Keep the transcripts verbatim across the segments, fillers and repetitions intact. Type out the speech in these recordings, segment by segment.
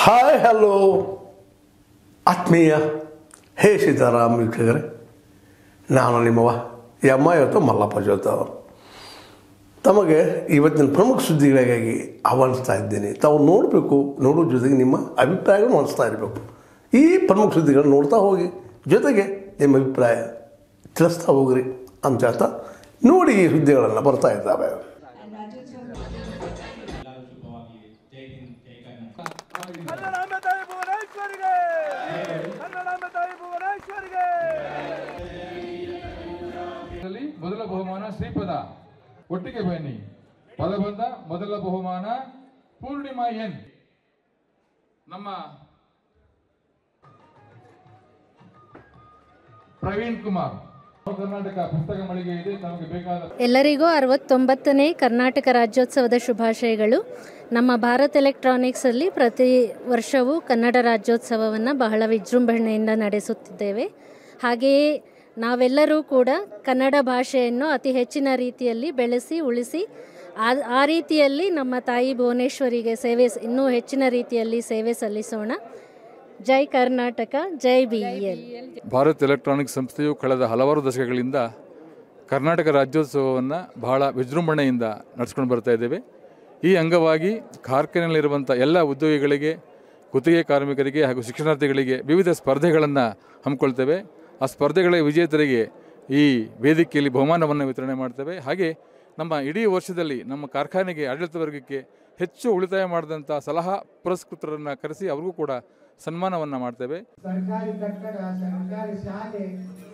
Hi hello ಆತ್ಮೀಯ ಹೇ ಸೀತಾರಾಮ್ ವೀಕ್ಷಕರೇ, ನಾನು ನಿಮ್ಮವ ಎಮ್ಮ ಇವತ್ತು ಮಲ್ಲಪ್ಪ ಜೋತ ಅವರು ತಮಗೆ ಇವತ್ತಿನ ಪ್ರಮುಖ ಸುದ್ದಿಗಳಿಗಾಗಿ ಆಹ್ವಾನಿಸ್ತಾ ಇದ್ದೇನೆ. ತಾವು ನೋಡಬೇಕು, ನೋಡೋ ಜೊತೆಗೆ ನಿಮ್ಮ ಅಭಿಪ್ರಾಯಗಳನ್ನು ಹಂಚ್ತಾ ಇರಬೇಕು. ಈ ಪ್ರಮುಖ ಸುದ್ದಿಗಳನ್ನು ನೋಡ್ತಾ ಹೋಗಿ, ಜೊತೆಗೆ ನಿಮ್ಮ ಅಭಿಪ್ರಾಯ ತಿಳಿಸ್ತಾ ಹೋಗ್ರಿ ಅಂತ ಹೇಳ್ತಾ ನೋಡಿ ಈ ಸುದ್ದಿಗಳನ್ನು ಬರ್ತಾ ಇದ್ದಾವೆ. ಮೊದಲ ಬಹುಮಾನ ಶ್ರೀಪದ ಒಟ್ಟಿಗೆ ಬನ್ನಿ. ಪದಬಂಧ ಮೊದಲ ಬಹುಮಾನ ಪೂರ್ಣಿಮಾ ಎನ್. ನಮ್ಮ ಪ್ರವೀಣ್ ಕುಮಾರ್. ಕರ್ನಾಟಕ ಪುಸ್ತಕ ಮಳಿಗೆ ಇದೆ. ತಮಗೆ ಬೇಕಾದ ಎಲ್ಲರಿಗೂ ಅರವತ್ತೊಂಬತ್ತನೇ ಕರ್ನಾಟಕ ರಾಜ್ಯೋತ್ಸವದ ಶುಭಾಶಯಗಳು. ನಮ್ಮ ಭಾರತ್ ಎಲೆಕ್ಟ್ರಾನಿಕ್ಸಲ್ಲಿ ಪ್ರತಿ ವರ್ಷವೂ ಕನ್ನಡ ರಾಜ್ಯೋತ್ಸವವನ್ನು ಬಹಳ ವಿಜೃಂಭಣೆಯಿಂದ ನಡೆಸುತ್ತಿದ್ದೇವೆ. ಹಾಗೆಯೇ ನಾವೆಲ್ಲರೂ ಕೂಡ ಕನ್ನಡ ಭಾಷೆಯನ್ನು ಅತಿ ಹೆಚ್ಚಿನ ರೀತಿಯಲ್ಲಿ ಬೆಳೆಸಿ ಉಳಿಸಿ ಆ ಆ ರೀತಿಯಲ್ಲಿ ನಮ್ಮ ತಾಯಿ ಭುವನೇಶ್ವರಿಗೆ ಸೇವೆ ಇನ್ನೂ ಹೆಚ್ಚಿನ ರೀತಿಯಲ್ಲಿ ಸೇವೆ ಸಲ್ಲಿಸೋಣ. ಜೈ ಕರ್ನಾಟಕ, ಜೈ B E L. Bharat electronics ಸಂಸ್ಥೆಯು ಕಳೆದ ಹಲವಾರು ದಶಕಗಳಿಂದ ಕರ್ನಾಟಕ ರಾಜ್ಯೋತ್ಸವವನ್ನು ಬಹಳ ವಿಜೃಂಭಣೆಯಿಂದ ನಡೆಸ್ಕೊಂಡು ಬರ್ತಾ ಇದ್ದೇವೆ. ಈ ಅಂಗವಾಗಿ ಕಾರ್ಖಾನೆಯಲ್ಲಿರುವಂಥ ಎಲ್ಲ ಉದ್ಯೋಗಿಗಳಿಗೆ, ಗುತ್ತಿಗೆ ಕಾರ್ಮಿಕರಿಗೆ ಹಾಗೂ ಶಿಕ್ಷಣಾರ್ಥಿಗಳಿಗೆ ವಿವಿಧ ಸ್ಪರ್ಧೆಗಳನ್ನು ಹಮ್ಮಿಕೊಳ್ತೇವೆ. ಆ ಸ್ಪರ್ಧೆಗಳ ವಿಜೇತರಿಗೆ ಈ ವೇದಿಕೆಯಲ್ಲಿ ಬಹುಮಾನವನ್ನು ವಿತರಣೆ ಮಾಡ್ತೇವೆ. ಹಾಗೆ ನಮ್ಮ ಇಡೀ ವರ್ಷದಲ್ಲಿ ನಮ್ಮ ಕಾರ್ಖಾನೆಗೆ ಆಡಳಿತ ವರ್ಗಕ್ಕೆ ಹೆಚ್ಚು ಉಳಿತಾಯ ಮಾಡಿದಂಥ ಸಲಹಾ ಪುರಸ್ಕೃತರನ್ನು ಕರೆಸಿ ಅವ್ರಿಗೂ ಕೂಡ ಸನ್ಮಾನವನ್ನು ಮಾಡ್ತೇವೆ. ಸರ್ಕಾರಿ ಕಟ್ಟಡ, ಸರ್ಕಾರಿ ಶಾಲೆ,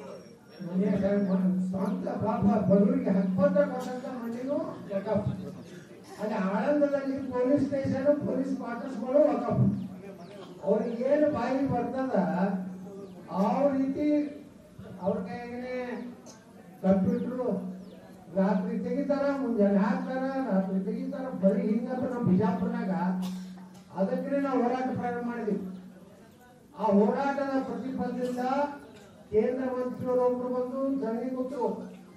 ಸ್ವಂತ ಪಾಪ ಬಡವರಿಗೆ ಹತ್ತೊಂಬತ್ತು ಪರ್ಸೆಂಟ್ ಮಣ್ಣಿನೂ ವಕಫ್. ಅಲ್ಲಿ ಆಳಂದದಲ್ಲಿ ಪೊಲೀಸ್ ಸ್ಟೇಷನ್, ಪೊಲೀಸ್ ಕ್ವಾರ್ಟರ್ಸ್ಗಳು ವಕಫ್. ಅವ್ರಿಗೆ ಏನು ಬಾಯಿ ಬರ್ತದ ಅವ್ರ ರೀತಿ ಅವ್ರ ಕೈಗೆ ಕಂಪ್ಯೂಟ್ರು ರಾತ್ರಿ ತೆಗಿತಾರ, ಮುಂಜಾನೆ ಹಾಕ್ತಾರ, ರಾತ್ರಿ ತೆಗಿತಾರ. ಬರೀ ಹಿಂಗಂತ ನಮ್ಮ ಬಿಜಾಪುರನಾಗ ಅದಕ್ಕೆ ನಾವು ಹೋರಾಟ ಪ್ರಾರಂಭ ಮಾಡಿದ್ವಿ. ಆ ಹೋರಾಟದ ಪ್ರತಿಫಲದಿಂದ ಕೇಂದ್ರ ಮಂತ್ರಿಯವರೊಬ್ರು ಬಂದು ಜನರಿಗೆ ಕೊಟ್ಟರು.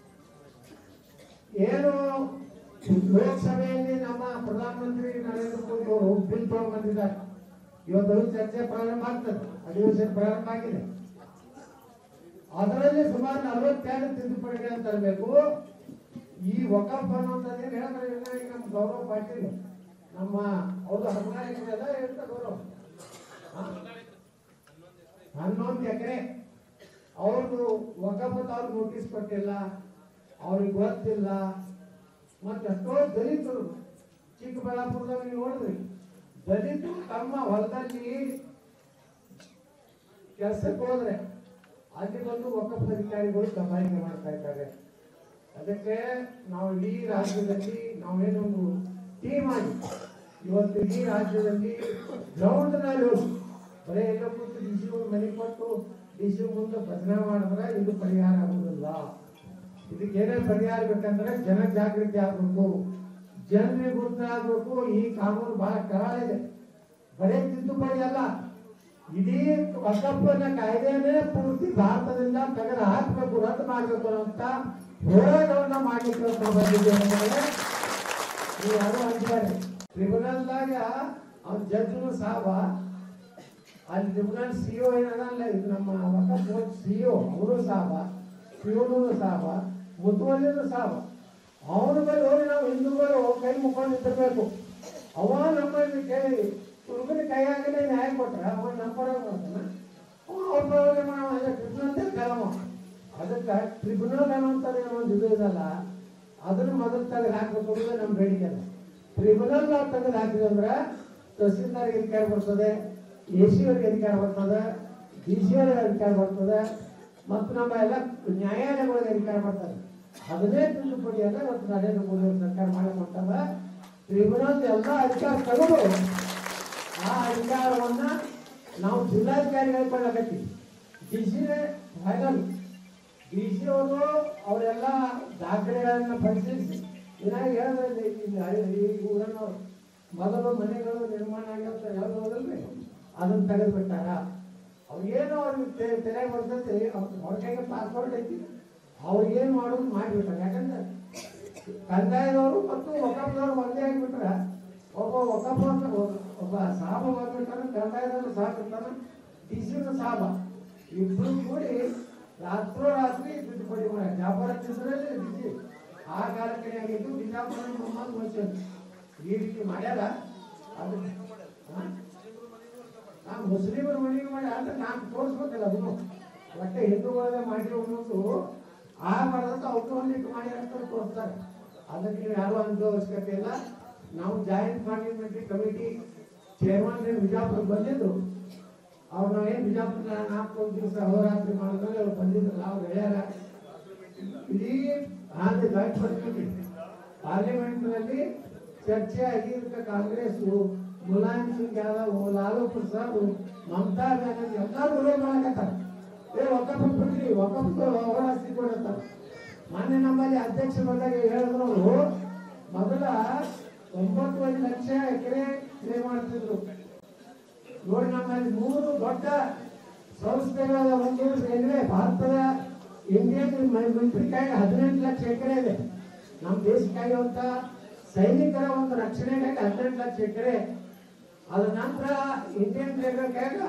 ಏನು ಲೋಕಸಭೆಯಲ್ಲಿ ನಮ್ಮ ಪ್ರಧಾನಮಂತ್ರಿ ನರೇಂದ್ರ ಮೋದಿ ಅವರು ಬಿಲ್ ತಗೊಂಡು ಬಂದಿದ್ದಾರೆ. ಇವತ್ತು ಚರ್ಚೆ ಪ್ರಾರಂಭ ಆಗ್ತದೆ, ಅಧಿವೇಶನ ಪ್ರಾರಂಭ ಆಗಿದೆ. ಅದರಲ್ಲಿ ಸುಮಾರು ನಲವತ್ತೆರಡು ತಿದ್ದುಪಡಿಗಳನ್ನು ತರಬೇಕು. ಈ ವಕಫ್ ಅನ್ನುವಂಥದ್ದೇನು ಹೇಳಿದ್ರೆ ನಮ್ಮ ಗೌರವ ಪಾಟೀಲ್ ನಮ್ಮ ಅವ್ರದ್ದು ಹದಿನಾಲ್ಕನೆಲ್ಲ ಹೇಳ್ತಾ ಗೌರವ ಹನ್ನೊಂದು ಎಕರೆ ಅವ್ರದ್ದು ವಕಫ್ ಅವ್ರಿಗೆ ನೋಟಿಸ್ ಕೊಟ್ಟಿಲ್ಲ, ಅವ್ರಿಗೆ ಗೊತ್ತಿಲ್ಲ. ಮತ್ತೆ ಎಷ್ಟೋ ದಲಿತರು ಚಿಕ್ಕಬಳ್ಳಾಪುರದಾಗ ನೀವು ನೋಡಿದ್ರಿ, ದಲಿತರು ತಮ್ಮ ಹೊಲದಲ್ಲಿ ಕೆಲಸಕ್ಕೆ ಹೋದ್ರೆ ಅಲ್ಲಿ ಬಂದು ವಕಫ್ ಅಧಿಕಾರಿಗಳು ದಬ್ಬಾಳಿಕೆ ಮಾಡ್ತಾ ಇದ್ದಾರೆ. ಅದಕ್ಕೆ ನಾವು ಇಡೀ ರಾಜ್ಯದಲ್ಲಿ ನಾವೇನೊಂದು ಟೀಮ್ ಆಗಿ ಇವತ್ತು ಇಡೀ ರಾಜ್ಯದಲ್ಲಿ ಗ್ರೌಂಡ್ನಲ್ಲಿ ಹೋಗಿ ಬರೀ ಎಲ್ಲ ಕೂತು ಡಿ ಸಿ ಮನೆ ಕೊಟ್ಟು ಡಿ ಸಿ ಮುಂದೆ ಭಜನೆ ಮಾಡಿದ್ರೆ ಇದು ಪರಿಹಾರ ಆಗುವುದಿಲ್ಲ. ಇದಕ್ಕೆ ಏನೇ ಪರಿಹಾರ ಬೇಕಂದ್ರೆ ಜನ ಜಾಗೃತಿ ಆಗಬೇಕು, ಜನರಿಗೆ ಗೊತ್ತಾಗಬೇಕು. ಈ ಕಾನೂನು ಬಹಳ ಕರಾಳಿದೆ, ಬರೀ ತಿದ್ದುಪಡಿ ಅಲ್ಲ, ಇಡೀ ವಕಫ್ನ ಕಾಯ್ದೆನೇ ಪೂರ್ತಿ ಭಾರತದಿಂದ ತೆಗೆದು ಹಾಕಬೇಕು, ರದ್ದು ಮಾಡಬೇಕು ಅಂತ ಹೋರಾಟವನ್ನ ಮಾಡಲಿಕ್ಕೆ ಬಂದಿದ್ದೇವೆ. ನೀವು ಯಾರು ಅಂತಾರೆ ಟ್ರಿಬ್ಯುನಲ್ದಾಗ ಅವ್ನ ಜಡ್ಜ್ನು ಸಾಬ, ಅಲ್ಲಿ ಟ್ರಿಬ್ಯುನಲ್ ಸಿಒ ಏನಲ್ಲ, ಇದು ನಮ್ಮ ವಕಫ್ ಬೋರ್ಡ್ ಸಿಒ ಅವರು ಸಾಬ, ಪಿಯೋನು ಸಾಬ, ಮುತುವಲ್ಲಿನೂ ಸಾಬ. ಅವನ ಮೇಲೆ ಹೋಗಿ ನಾವು ಹಿಂದೂಗಳು ಕೈ ಮುಕ್ಕೊಂಡು ನಿಂತಿರ್ಬೇಕು. ಅವ ನಮ್ಮಲ್ಲಿ ಕೈ ಹುಡುಗನ ಕೈಯಾಗಲೇ ನ್ಯಾಯ ಕೊಟ್ರೆ ಅವ ನಮ್ಮ ಪರ ಮಾಡ್ತಾನ, ಅವ್ರ ಪರವಾಗಿ ಮಾಡೋ ಟ್ರಿಬ್ಯುನಲ್ ಕಲಮ. ಅದಕ್ಕೆ ಟ್ರಿಬ್ಯುನಲ್ ಅನ್ನುವಂಥದ್ದು ಏನೋ ಒಂದು ಇದು ಇದಲ್ಲ, ಅದನ್ನು ಮೊದಲು ತೆಗೆದು ಹಾಕಬೇಕು ಅನ್ನೋದು ನಮ್ಮ ಬೇಡಿಕೆ ಅಲ್ಲ. ಟ್ರಿಬ್ಯುನಲ್ ನಾವು ತೆಗೆದು ಹಾಕಿದ್ರೆ ತಹಸೀಲ್ದಾರ್ಗೆ ಅಧಿಕಾರ ಬರ್ತದೆ, ಎ ಸಿ ಅವರಿಗೆ ಅಧಿಕಾರ ಬರ್ತದೆ, ಡಿ ಸಿ ಅವರಿಗೆ ಅಧಿಕಾರ ಬರ್ತದೆ, ಮತ್ತು ನಮ್ಮ ಎಲ್ಲ ನ್ಯಾಯಾಲಯಗಳಿಗೆ ಅಧಿಕಾರ ಬರ್ತದೆ. ಅದನ್ನೇ ತಿದ್ದುಪಡಿಯಲ್ಲ ಇವತ್ತು ನರೇಂದ್ರ ಮೋದಿ ಅವರು ಸರ್ಕಾರ ಮಾಡಕೊಂಡಾಗ ಟ್ರಿಬ್ಯುನಲ್ ಎಲ್ಲ ಅಧಿಕಾರ ತಗೊಂಡು ಆ ಅಧಿಕಾರವನ್ನ ನಾವು ಜಿಲ್ಲಾಧಿಕಾರಿಗಳಿಗೆ ಕೊಳ್ಳಕತ್ತೀವಿ. ಡಿ ಸಿನೇ ಫೈನಲ್. ಡಿ ಸಿ ಅವರು ಅವರೆಲ್ಲ ದಾಖಲೆಗಳನ್ನು ಪರಿಶೀಲಿಸಿ ಏನಾಗಿ ಹೇಳಿದ್ರೆ ಈ ಊರನ್ನು ಮೊದಲು ಮನೆಗಳು ನಿರ್ಮಾಣ ಆಗಿರ್ತ ಹೇಳೋದಲ್ರಿ, ಅದನ್ನು ತೆಗೆದುಬಿಟ್ಟಾರ. ಅವ್ರಿಗೇನು ಅವ್ರಿಗೆ ತೆರೆ ಬರ್ತೈತಿ, ಅವ್ರ ಕೈಗೆ ಪಾಸ್ಪೋರ್ಟ್ ಐತಿ, ಅವ್ರಿಗೇನು ಮಾಡೋದು ಮಾಡಿಬಿಟ್ಟಾರೆ. ಯಾಕಂದ್ರೆ ಕಂದಾಯದವರು ಮತ್ತು ವಕಫ್ದವರು ಒಂದೇ ಆಗಿಬಿಟ್ರೆ ಒಬ್ಬ ವಕಫ್ ಒಬ್ಬ ಸಾಬ ಬರ್ಬೇಕಾದ್ರೆ ಕಂದಾಯದಲ್ಲೂ ಸಾಕಿರ್ತಾನೆ, ಡಿ ಸಿನೂ ಸಾಬ, ಇಬ್ರು ಕೂಡಿ ರಾತ್ರೋ ರಾತ್ರಿ ದುಡ್ಡು ಕೊಡಿ ಮಾಡ ಜಾಪರ ಚಿತ್ರದಲ್ಲಿ ಡಿ ಸಿ ಆ ಕಾಲಕ್ಕೆ ಆಗಿದ್ದು ಬಿಜಾಪುರ ಮೊಹಮ್ಮದ್ ಮೊಹಸನ್ ಈ ರೀತಿ ಮಾಡ್ಯಾರ. ಅದು ನಾವು ಮುಸ್ಲಿಮರ ಮನೆಗೆ ಮಾಡಿ ಅಂದ್ರೆ ನಾನು ತೋರಿಸ್ಬೇಕಲ್ಲ ಅದನ್ನು ಒಟ್ಟೆ ಹಿಂದೂಗಳೇ ಮಾಡಿರೋ ಅನ್ನೋದು ಆ ಮಾಡೋದು ಅವ್ರು ಒಂದಿಟ್ಟು ಮಾಡ್ಯಾರ ಅಂತ ತೋರಿಸ್ತಾರೆ. ಅದಕ್ಕೆ ನೀವು ಯಾರು ಅನ್ನೋ ಅವಶ್ಯಕತೆ ಇಲ್ಲ. ನಾವು joint parliamentary committee chairman Bijapur ಬಂದಿದ್ರು, ಅವ್ರು ನಾವೇನು ಬಿಜಾಪುರ ನಾಲ್ಕೊಂದು ದಿವಸ ಅಹೋರಾತ್ರಿ ಮಾಡಿದ್ರೆ ಅವ್ರು ಬಂದಿದ್ರಲ್ಲ, ಅವ್ರು ಹೇಳ್ಯಾರ ಇಡೀ ಆಂಧ್ರ ಜಾಯಿಂಟ್ ಪಾರ್ಲಿಮೆಂಟ್ ಪಾರ್ಲಿಮೆಂಟ್ನಲ್ಲಿ ಚರ್ಚೆ ಆಗಿದ್ದಕ್ಕೆ ಕಾಂಗ್ರೆಸ್ ಮುಲಾಯಂ ಸಿಂಗ್ ಯಾದವ್, ಲಾಲೂ ಪ್ರಸಾದ್, ಮಮತಾ ಬ್ಯಾನರ್ಜಿ ಎಲ್ಲರೂ ವಿರೋಧ ಮಾಡಕತ್ತಾರೆ. ಏ ಒಕ್ಕಪ್ಪ ಬಿಡ್ರಿ, ಒಕ್ಕಪ್ಪ ಅವರಾಸ್ತಿ ಕೊಡತ್ತಾರ. ಮೊನ್ನೆ ನಮ್ಮಲ್ಲಿ ಅಧ್ಯಕ್ಷ ಬಂದಾಗ ಹೇಳಿದ್ರು ಅವರು ಮೊದಲ ಒಂಬತ್ತುವರೆ ಲಕ್ಷ ಎಕರೆ ಕ್ಲೇ ಮಾಡ್ತಿದ್ರು. ನೋಡಿ ನಮ್ಮಲ್ಲಿ ಮೂರು ದೊಡ್ಡ ಸಂಸ್ಥೆಗಳ ಒಂದು ರೈಲ್ವೆ ಭಾರತದ ಇಂಡಿಯನ್ ಮಿಲಿಟರಿ ಕಾಯ್ದೆ ಹದಿನೆಂಟು ಲಕ್ಷ ಎಕರೆ ಇದೆ. ನಮ್ಮ ದೇಶಕ್ಕಾಗಿರುವಂತ ಸೈನಿಕರ ಒಂದು ರಕ್ಷಣೆಗಾಗಿ ಹದಿನೆಂಟು ಲಕ್ಷ ಎಕರೆ. ಅದ ನಂತರ ಇಂಡಿಯನ್ ರೈಲ್ವೆ ಕಾಯ್ದೆ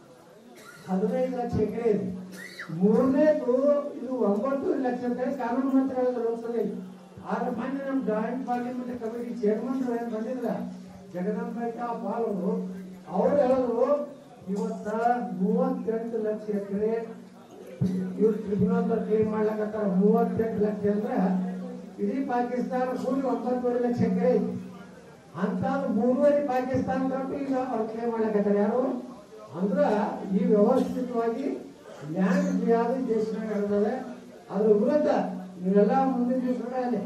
ಹದಿನೈದು ಲಕ್ಷ ಎಕರೆ ಇದೆ. ಮೂರನೇದು ಇದು ಒಂಬತ್ತು ಲಕ್ಷ ರೂಪಾಯಿ ಕಾನೂನು ಮಂತ್ರಿಗಳ ಲೋಕಸಭೆಯಲ್ಲಿ. ಆದ್ರೆ ಮೊನ್ನೆ ನಮ್ಮ ಜಾಯಿಂಟ್ ಪಾರ್ಲಿಮೆಂಟ್ ಕಮಿಟಿ ಚೇರ್ಮನ್ ಏನ್ ಬಂದಿದ್ರ ಜಗದಾಂಬಿಕಾ ಪಾಲ್ ಅವರು ಅವ್ರು ಹೇಳಿದ್ರು ಇವತ್ತ ಮೂವತ್ತೆಂಟು ಲಕ್ಷ ಎಕರೆ ಇವ್ರು ಟ್ರಿಬ್ಯುನಲ್ ಕ್ಲೇಮ್ ಮಾಡ್ಲಕತ್ತಾರ. ಮೂವತ್ತೆಂಟು ಲಕ್ಷ ಅಂದ್ರೆ ಇಡೀ ಪಾಕಿಸ್ತಾನ ಕೂಡಿ ಒಂಬತ್ತುವರೆ ಲಕ್ಷ ಎಕರೆ ಐತಿ ಅಂತ ಮೂರುವರೆ ಪಾಕಿಸ್ತಾನ ಈಗ ಅವ್ರು ಕ್ಲೇಮ್ ಮಾಡ್ಲಕತ್ತಾರ. ಯಾರು ಅಂದ್ರ ಈ ವ್ಯವಸ್ಥಿತವಾಗಿ ಲ್ಯಾಂಡ್ ಫ್ರೀಯಾದ ದೇಶನಾಗ ಇರ್ತದೆ. ಅದ್ರ ವಿರುದ್ಧ ನೀವೆಲ್ಲ ಮುಂದಿನ ದಿವಸಗಳಲ್ಲಿ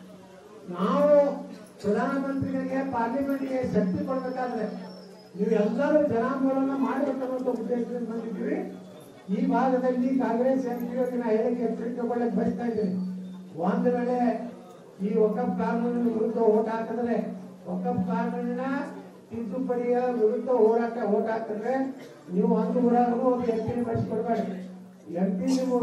ನಾವು ಪ್ರಧಾನಮಂತ್ರಿಗಳಿಗೆ ಪಾರ್ಲಿಮೆಂಟ್ಗೆ ಶಕ್ತಿ ಕೊಡ್ಬೇಕಾದ್ರೆ ನೀವೆಲ್ಲರೂ ಜನಾಂದೋಲನ ಮಾಡಬೇಕನ್ನೋ ಉದ್ದೇಶದಿಂದ ಬಂದಿದ್ದೀವಿ. ಈ ಭಾಗದಲ್ಲಿ ಕಾಂಗ್ರೆಸ್ ಎಂಪಿಗಳಿಗೆ ನಾ ಹೇಳಿಕೆ ಎಚ್ಚರಿಕೆ ತಗೊಳ್ಳಕ್ಕೆ ಬಯಸ್ತಾ ಇದ್ದೀನಿ. ಒಂದು ವೇಳೆ ಈ ವಕಫ್ ಕಾನೂನಿನ ವಿರುದ್ಧ ಓಟ್ ಹಾಕಿದ್ರೆ, ವಕಫ್ ಕಾನೂನಿನ ತಿದ್ದುಪಡಿಯ ವಿರುದ್ಧ ಹೋರಾಟ ಓಟ್ ಹಾಕಿದ್ರೆ ನೀವು ಒಂದು ಊರಾಗೂ ಒಂದು ಎಂ ಪಿ ಮಾಡಿಸ್ಕೊಡ್ಬೇಡಿ. ಎಂ ಪಿ ನೀವು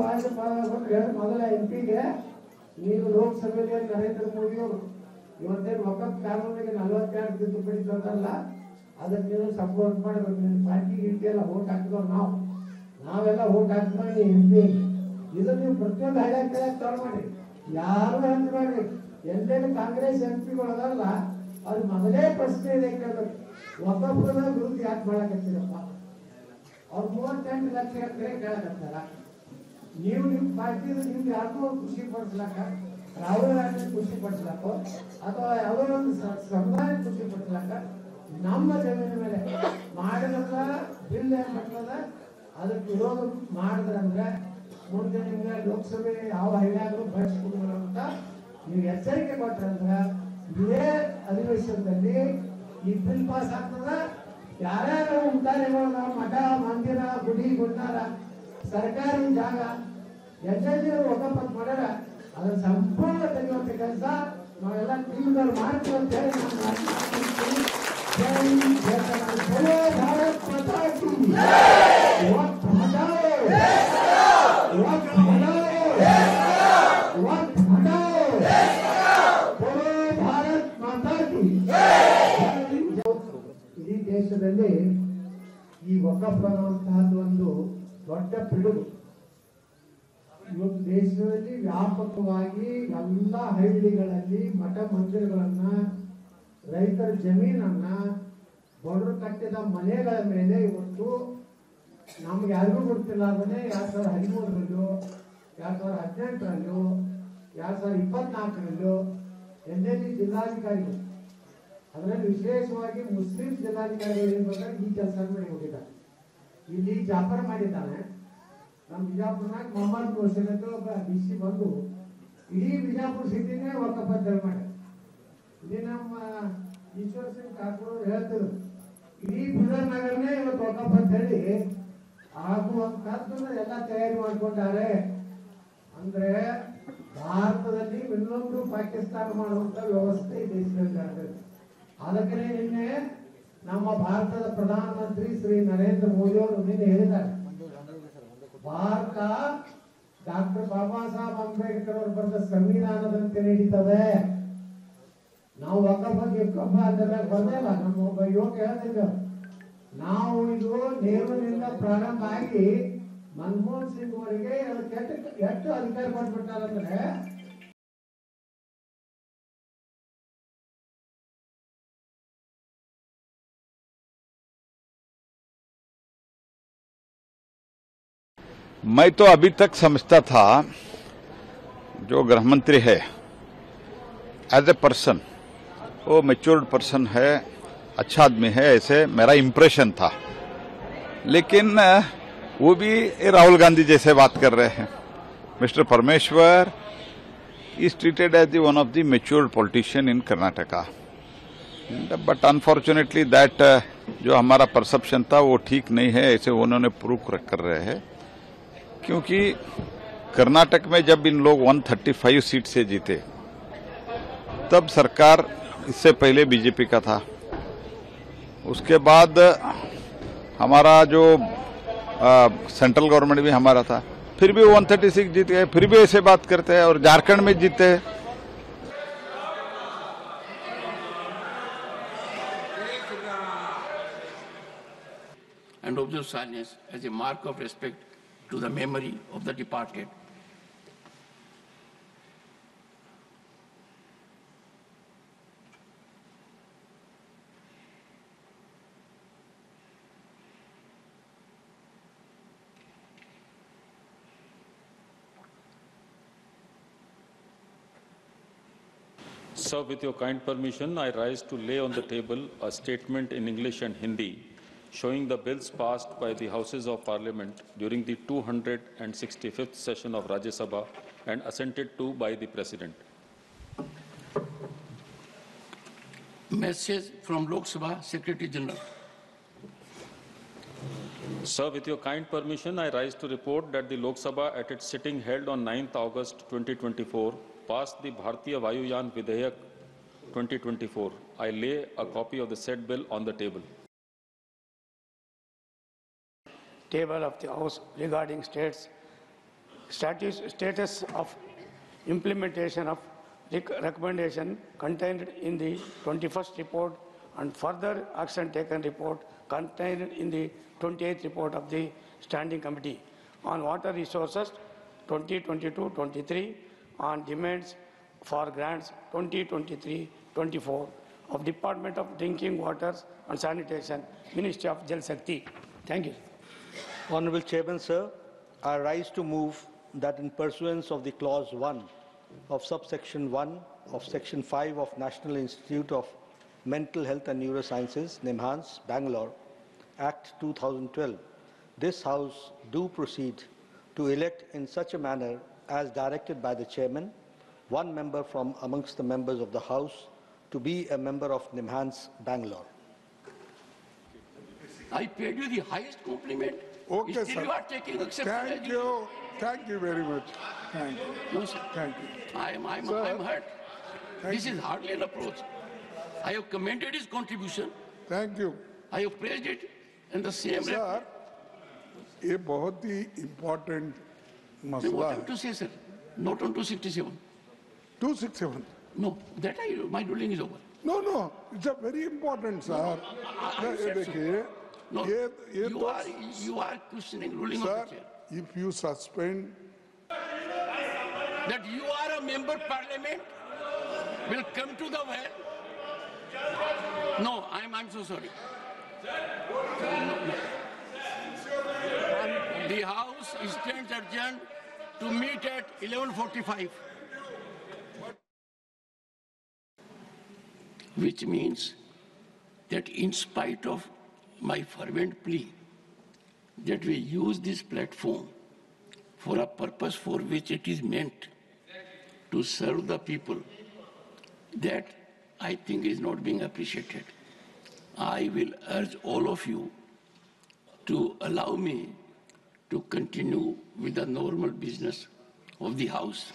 ಮೊದಲ ಎಂ ಪಿಗೆ ನೀವು ಲೋಕಸಭೆಯಲ್ಲಿ ನರೇಂದ್ರ ಮೋದಿ ಅವರು ಇವತ್ತೇನು ವಕಫ್ ಕಾನೂನಿಗೆ ನಲವತ್ತೆರಡು ತಿದ್ದುಪಡಿ ತಂದಲ್ಲ, ಅದಕ್ಕೆ ನೀವು ಸಪೋರ್ಟ್ ಮಾಡಬೇಕು. ನಿಮ್ಮ ಪಾರ್ಟಿ ಗಿಂಟಿ ಎಲ್ಲ ಓಟ್ ಹಾಕಿದವ್ರು ನಾವು ನಾವೆಲ್ಲ ಓಟ್ ಹಾಕ್ಕೊಂಡು ಎಂ ಪಿ ಇದನ್ನು ನೀವು ಪ್ರತಿಯೊಂದು ಹಳ್ಳಿ ತಗೊಂಡು ಮಾಡಿ. ಯಾರು ಹಂಚ್ಬೇಡ್ರಿ. ಎಲ್ಲೆಲ್ಲಿ ಕಾಂಗ್ರೆಸ್ ಎಂ ಪಿಗಳಲ್ಲ ಅದು ಮೊದಲೇ ಪ್ರಶ್ನೆ ಇದೆ ಕೇಳಬೇಕು, ವಕಫ್ನ ವಿರುದ್ಧ ಯಾಕೆ ಮಾಡಕತ್ತೀರಪ್ಪ? ಅವ್ರು ಮೂವತ್ತೆಂಟು ಲಕ್ಷ ಎಕರೆ ಕೇಳಕತ್ತಾರ. ನೀವು ನಿಮ್ಮ ಪಾರ್ಟಿ ನಿಮ್ಗೆ ಯಾರಿಗೂ ಖುಷಿ ಪಡಿಸ್ಲಾಕ, ರಾಹುಲ್ ಗಾಂಧಿ ಖುಷಿ ಪಡಿಸ್ಲಾಕ ಅಥವಾ ಯಾವುದೋ ಒಂದು ಸಮುದಾಯ ಖುಷಿ ಪಡಿಸ್ಲಾಕ ನಮ್ಮ ಜಮೀನ ಮೇಲೆ ಮಾಡಿದ ಬಿಲ್ ಏನ್ ಬರ್ತದ ಅದಕ್ಕೆ ವಿರೋಧ ಮಾಡಿದ್ರಂದ್ರೆ ಮುಂದೆ ನಿಮ್ಗೆ ಲೋಕಸಭೆ ಯಾವ ಹಳ್ಳಿಯಾದ್ರೂ ಬಳಸ್ಕೊಡ್ಬೋದು ಅಂತ ನೀವು ಎಚ್ಚರಿಕೆ ಕೊಟ್ರಂದ್ರೆ ಇದೇ ಅಧಿವೇಶನದಲ್ಲಿ ಈ ಬಿಲ್ ಪಾಸ್ ಆಗ್ತದ. ಯಾರ್ಯಾರು ಉಂಟಾರಿಗಳು ಮಠ ಮಂದಿರ ಗುಡಿ ಗುಂಡಾರ ಸರ್ಕಾರಿ ಜಾಗ ಎಲ್ಲೆಲ್ಲಿ ವಕಫ್ ಮಾಡ್ಯಾರ ಅದನ್ನ ಸಂಪೂರ್ಣ ತೆಗೆಯುವಂತ ಕೆಲಸ ನಾವೆಲ್ಲ ಟಿವಿಗಳು ಮಾಡ್ತೀವಿ ಅಂತ ಹೇಳಿ ಭಾರತ್ ಮಾತಾ ಕೀ ವಕ್ಫ್ ಹಟಾओ, ವಕ್ಫ್ ಹಟಾओ, ವಕ್ಫ್ ಹಟಾओ, ಬೋಲೋ ಭಾರತ್ ಮಾತಾ ಕೀ. ಇಡೀ ದೇಶದಲ್ಲಿ ಈ ವಕಫ್ ಅನ್ನುವಂತಹದ್ದು ಒಂದು ದೊಡ್ಡ ಪಿಡುಗು. ಇವತ್ತು ದೇಶದಲ್ಲಿ ವ್ಯಾಪಕವಾಗಿ ಎಲ್ಲ ಹಳ್ಳಿಗಳಲ್ಲಿ ಮಠ ಮಂದಿರಗಳನ್ನ, ರೈತರ ಜಮೀನನ್ನ, ಬಡವರು ಕಟ್ಟಿದ ಮನೆಗಳ ಮೇಲೆ ಇವತ್ತು ನಮ್ಗೆ ಯಾರಿಗೂ ಗೊತ್ತಿಲ್ಲ ಅದನ್ನೇ ಎರಡ್ ಸಾವಿರದ ಹದಿಮೂರರಲ್ಲೂ ಎರಡ್ ಸಾವಿರದ ಹದಿನೆಂಟರಲ್ಲೂ ಎರಡ್ ಸಾವಿರದ ಇಪ್ಪತ್ನಾಲ್ಕರಲ್ಲೂ ಎಲ್ಲೆಲ್ಲಿ ಜಿಲ್ಲಾಧಿಕಾರಿಗಳು ಅದರಲ್ಲಿ ವಿಶೇಷವಾಗಿ ಮುಸ್ಲಿಂ ಜಿಲ್ಲಾಧಿಕಾರಿಗಳು ಏನ್ ಬಂದಾಗ ಈ ಕೆಲಸ ಮಾಡಿ ಹೋಗಿದ್ದಾರೆ. ಇಲ್ಲಿ ಜಾಫರ್ ಮಾಡಿದ್ದಾನೆ. ನಮ್ಮ ಬಿಜಾಪುರ್ನಾಗ ಮೊಹಮ್ಮದ್ ಮೊಹಸನ್ ಅಂತ ಒಬ್ಬ ಡಿ ಸಿ ಬಂದು ಇಡೀ ಬಿಜಾಪುರ ಸಿಟಿನೇ ವಕಫ್ ಅಂತ ಮಾಡಿ. ಇಲ್ಲಿ ನಮ್ಮ ಈಶ್ವರ್ ಸಿಂಗ್ ಠಾಕೂರ್ ಹೇಳ್ತಿದ್ರು ಇಡೀ ಬೀದರ್ ನಗರನೇ ಇವತ್ತು ವಕಫ್ ಅಂತ ಹೇಳಿ ಆಗುವಂತಹದ್ದನ್ನ ಎಲ್ಲ ತಯಾರಿ ಮಾಡ್ಕೊಂಡಾರೆ. ಅಂದ್ರೆ ಭಾರತದಲ್ಲಿ ಇನ್ನೊಂದು ಪಾಕಿಸ್ತಾನ ಮಾಡುವಂತ ವ್ಯವಸ್ಥೆ ಈ ದೇಶದಲ್ಲಿ ಆಗ್ತದೆ. ಅದಕ್ಕೆ ನಿನ್ನೆ ನಮ್ಮ ಭಾರತದ ಪ್ರಧಾನಮಂತ್ರಿ ಶ್ರೀ ನರೇಂದ್ರ ಮೋದಿ ಅವರು ನಿನ್ನೆ ಹೇಳಿದ್ದಾರೆ, ಭಾರತ ಡಾಕ್ಟರ್ ಬಾಬಾ ಸಾಹೇಬ್ ಅಂಬೇಡ್ಕರ್ ಅವರು ಬರೆದ ಸಂವಿಧಾನದಂತೆ ನಡೀತದೆ. ನಾವು ವಕಫ್ ಗಿಫ್ಟ್ ಅದೆಲ್ಲ ಬಂದಿಲ್ಲ. ನಮ್ಮ ಒಬ್ಬ ಯುವಕ ಹೇಳ್ತಿದ್ದ, ನಾವು ಇದು ನೆಹರುವಿನಿಂದ ಪ್ರಾರಂಭ ಆಗಿ ಮನಮೋಹನ್ ಸಿಂಗ್ ಅವರಿಗೆ ಕೆಟ್ಟ ಎಷ್ಟು ಅಧಿಕಾರ ಕೊಟ್ಬಿಟ್ಟಾರಂದ್ರೆ मैं तो अभी तक समझता था जो गृह मंत्री है एज ए पर्सन वो मैच्योर्ड पर्सन है, अच्छा आदमी है, ऐसे मेरा इम्प्रेशन था। लेकिन वो भी राहुल गांधी जैसे बात कर रहे हैं। Mister Parameshwar is treated as the one of the matured politician in Karnataka, but unfortunately that जो हमारा परसेप्शन था वो ठीक नहीं है, ऐसे उन्होंने प्रूव कर रहे हैं। क्योंकि कर्नाटक में जब इन लोग एक सौ पैंतीस सीट से जीते तब सरकार इससे पहले बीजेपी का था, उसके बाद हमारा जो आ, सेंट्रल गवर्नमेंट भी हमारा था, फिर भी वो एक सौ छत्तीस जीत गए, फिर भी ऐसे बात करते हैं। और झारखंड में जीते हैं। And observe silence as a mark of respect to the memory of the departed. Sir, with your kind permission, I rise to lay on the table a statement in English and Hindi showing the bills passed by the Houses of Parliament during the two hundred sixty-fifth session of Rajya Sabha and assented to by the President. Message from Lok Sabha Secretary General. Sir, with your kind permission, I rise to report that the Lok Sabha at its sitting held on ninth August twenty twenty-four passed the Bharatiya Vayuyan Vidhayak twenty twenty-four. I lay a copy of the said bill on the table. Table of the House regarding states status, status of implementation of rec recommendation contained in the twenty-first report and further action taken report contained in the twenty-eighth report of the Standing Committee on Water Resources twenty twenty-two twenty-three on demands for grants twenty twenty-three twenty-four of Department of Drinking Water and Sanitation, Ministry of Jal Shakti. Thank you. Honorable Chairman, sir, I rise to move that in pursuance of the clause one of subsection one of section five of National Institute of Mental Health and Neurosciences, NIMHANS, Bangalore, Act two thousand twelve, this House do proceed to elect in such a manner as directed by the Chairman, one member from amongst the members of the House to be a member of NIMHANS, Bangalore. I paid you the highest compliment. Okay, Still sir. you are taking exception. Thank you. Thank you very much. Thank you. No, sir. Thank you. I am, I am, Sir, I am hurt. thank This you. is hardly an approach. I have commended his contribution. Thank you. I have praised it in the same Sir, breath. ये बहुत ही important Then मसला what I है. have to say, sir? Not on two sixty-seven. two sixty-seven. No, that I, my ruling is over. No, no. It's a very important, sir. I ये said so. देखिए, No, ये ये you तो are, you are questioning ruling of sir, the chair. if you suspend, That you are a member parliament will come to the well. No, I'm, I'm so sorry. No, no. The House stands adjourned to meet at eleven forty-five. Which means that in spite of my fervent plea that we use this platform for a purpose for which it is meant, to serve the people, that I think is not being appreciated. I will urge all of you to allow me to continue with the normal business of the House.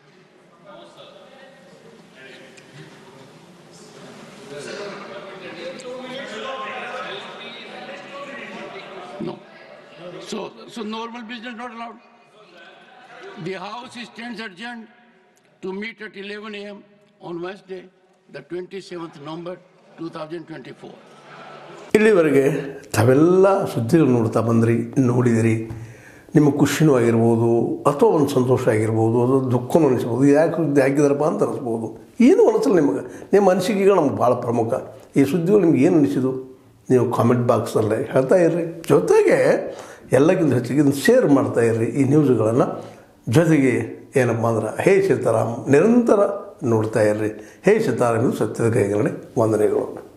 No. So, so normal business not allowed. The House stands adjourned to meet at eleven A M on Wednesday, the twenty-seventh November two thousand twenty-four. ಇಲ್ಲಿವರೆಗೆ ತಾವೆಲ್ಲ ಸುದ್ದಿಗಳು ನೋಡ್ತಾ ಬಂದ್ರಿ, ನೋಡಿದಿರಿ. ನಿಮ್ಮ ಖುಷಿನೂ ಆಗಿರ್ಬೋದು, ಅಥವಾ ಒಂದು ಸಂತೋಷ ಆಗಿರ್ಬೋದು, ಅದು ದುಃಖನೂ ಅನಿಸ್ಬೋದು. ಯಾಕೆ ಸುದ್ದಿ ಹಾಕಿದಾರಪ್ಪ ಅಂತ ಅನಿಸ್ಬೋದು. ಏನು ಅನಿಸಲ್ಲ ನಿಮಗೆ. ನಿಮ್ಮ ಅನಿಸಿಕೆಗಳು ನಮ್ಗೆ ಭಾಳ ಪ್ರಮುಖ. ಈ ಸುದ್ದಿಗಳು ನಿಮ್ಗೆ ಏನು ಅನಿಸಿದು ನೀವು ಕಾಮೆಂಟ್ ಬಾಕ್ಸಲ್ಲೇ ಹೇಳ್ತಾ ಇರ್ರಿ. ಜೊತೆಗೆ ಎಲ್ಲಕ್ಕಿಂತ ಹೆಚ್ಚಿಗೆ ಇದನ್ನು ಶೇರ್ ಮಾಡ್ತಾ ಇರ್ರಿ ಈ ನ್ಯೂಸ್ಗಳನ್ನು. ಜೊತೆಗೆ ಏನಪ್ಪ ಅಂದ್ರೆ ಹೇ ಸೀತಾರಾಮ್ ನಿರಂತರ ನೋಡ್ತಾ ಇರ್ರಿ. ಹೇ ಸೀತಾರಾಮ್ ಇದು ಸತ್ಯದ ಕೈಗರಣೆ. ವಂದನೆಗಳು.